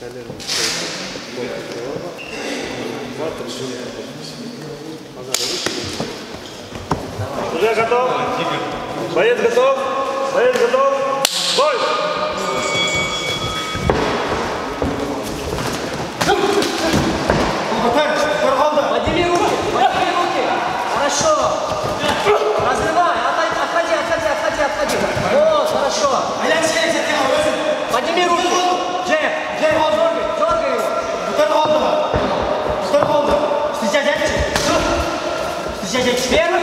Уже готов? Боец готов? Боец готов? Бой! Подними руки! Подними руки! Хорошо! Разрывай! Отходи! Вот, хорошо! Подними руки! Джеб! Дергай его! Первый!